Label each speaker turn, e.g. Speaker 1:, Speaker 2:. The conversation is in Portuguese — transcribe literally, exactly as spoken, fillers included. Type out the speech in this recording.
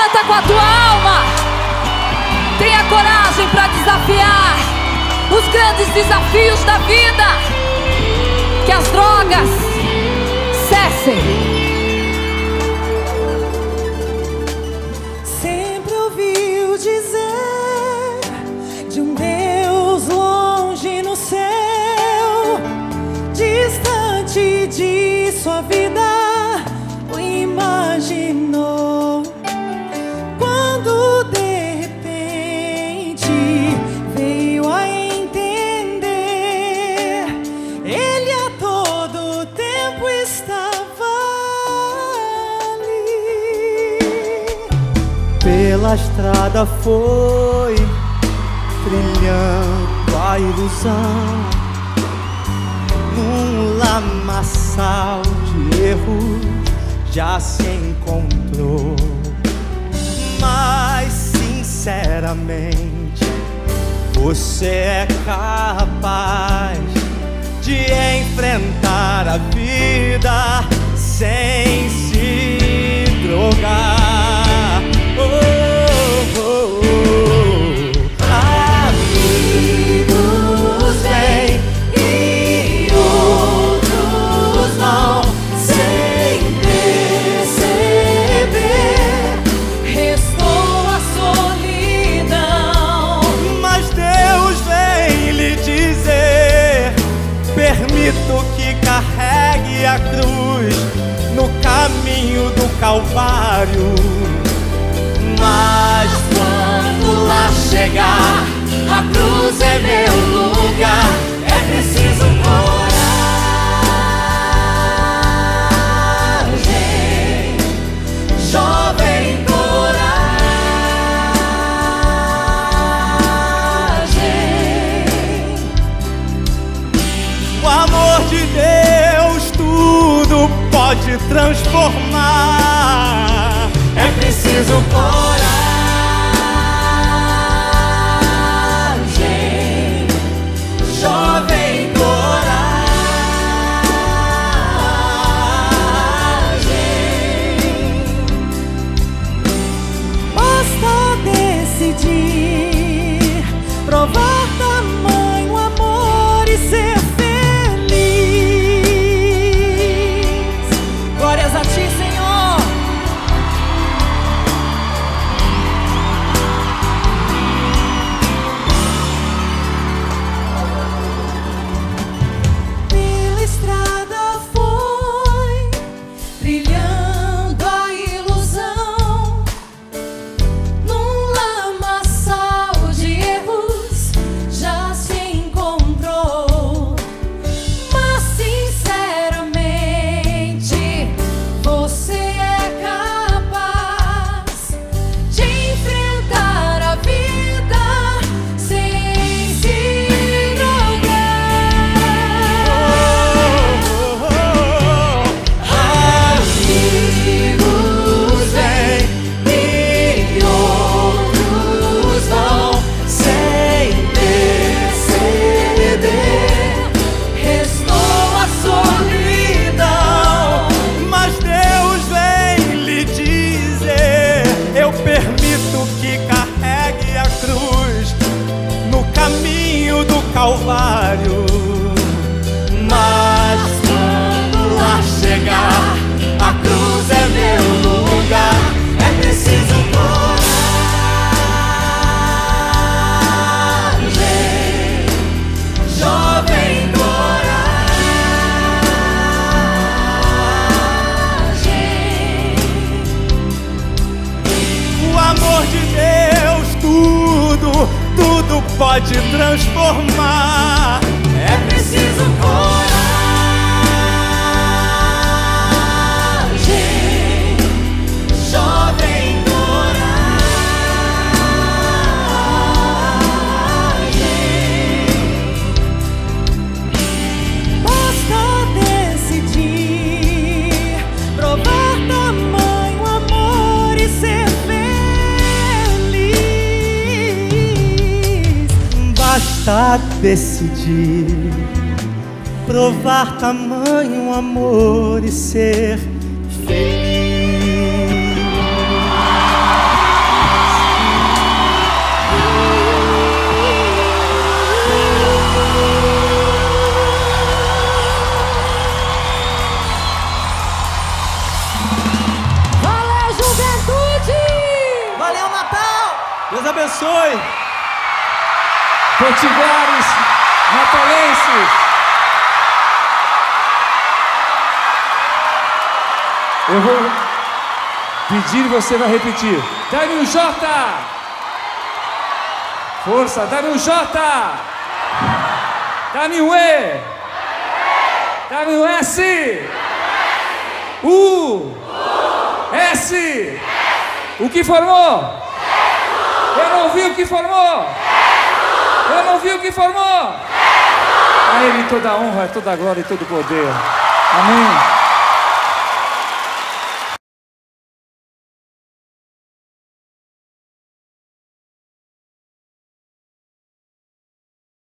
Speaker 1: Canta com a tua alma. Tenha coragem para desafiar os grandes desafios da vida. Que as drogas cessem.
Speaker 2: Sempre ouviu dizer de um Deus longe no céu, distante de sua vida, o imaginou. Quando de repente veio a entender, Ele a todo tempo estava ali.
Speaker 3: Pela estrada foi trilhando a ilusão, num lamaçal de erros já se encontrou. Mas sinceramente, você é capaz de enfrentar a vida sem se drogar. Oh, oh, oh. Amigos vêm e outros vão sem perceber.
Speaker 2: Restou a solidão,
Speaker 3: Mas Deus vem lhe dizer: permito que carregue a cruz no caminho do Calvário. Mas quando lá chegar, a cruz é meu lugar. É preciso coragem, jovem, coragem. O amor de Deus tudo pode transformar. É preciso coragem, jovem, coragem.
Speaker 2: Basta decidir, provar tamanho amor e ser feliz. Glórias a ti, Senhor. Pela estrada foi trilhando a ilusão, num lamaçal de erros já se encontrou. Mas sinceramente, você é capaz de enfrentar a vida sem se drogar.
Speaker 3: Amigos vêm e outros vão sem perceber.
Speaker 2: Restou a solidão,
Speaker 3: Mas Deus vem lhe dizer: eu permito que carregue a cruz no caminho do Calvário. Mas quando lá chegar, a cruz é meu lugar. É preciso coragem, jovem, coragem. O amor de Deus tudo, tudo pode transformar. É preciso coragem, jovem, coragem. Basta decidir, provar tamanho amor e ser feliz. Basta decidir, provar tamanho amor e ser feliz.
Speaker 2: Deus abençoe.
Speaker 4: Potiguares, Natolenses. Eu vou pedir e você vai repetir. Dá-me um J. Força, dá-me um J. Dá-me um E. Dá-me um S. U. S. O que formou? Eu não vi o que formou. Eu não vi o que formou. A Ele toda a honra, toda a glória e todo o poder. Amém.